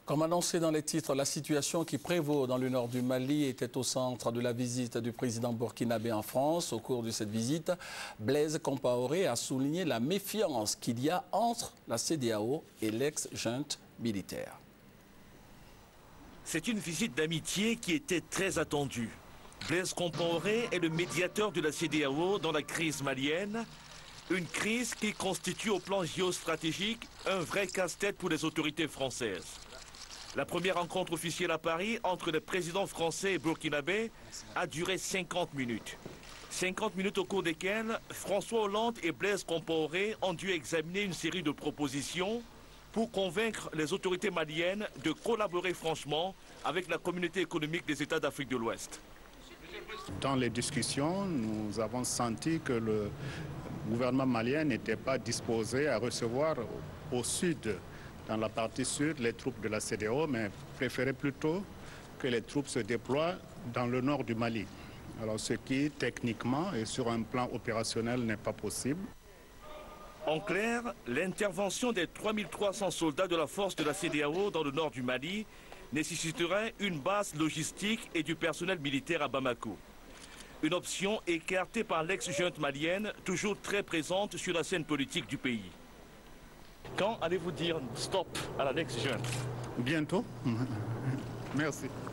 Comme annoncé dans les titres, la situation qui prévaut dans le nord du Mali était au centre de la visite du président burkinabé en France. Au cours de cette visite, Blaise Compaoré a souligné la méfiance qu'il y a entre la CEDEAO et l'ex-junte militaire. C'est une visite d'amitié qui était très attendue. Blaise Compaoré est le médiateur de la CEDEAO dans la crise malienne. Une crise qui constitue au plan géostratégique un vrai casse-tête pour les autorités françaises. La première rencontre officielle à Paris entre les présidents français et burkinabé a duré 50 minutes. 50 minutes au cours desquelles François Hollande et Blaise Compaoré ont dû examiner une série de propositions pour convaincre les autorités maliennes de collaborer franchement avec la communauté économique des États d'Afrique de l'Ouest. Dans les discussions, nous avons senti que le gouvernement malien n'était pas disposé à recevoir au sud, dans la partie sud, les troupes de la CEDEAO, mais préférait plutôt que les troupes se déploient dans le nord du Mali. Alors ce qui, techniquement et sur un plan opérationnel, n'est pas possible. En clair, l'intervention des 3300 soldats de la force de la CEDEAO dans le nord du Mali nécessiterait une base logistique et du personnel militaire à Bamako. Une option écartée par l'ex-junte malienne, toujours très présente sur la scène politique du pays. Quand allez-vous dire stop à la l'ex-junte? Bientôt. Merci.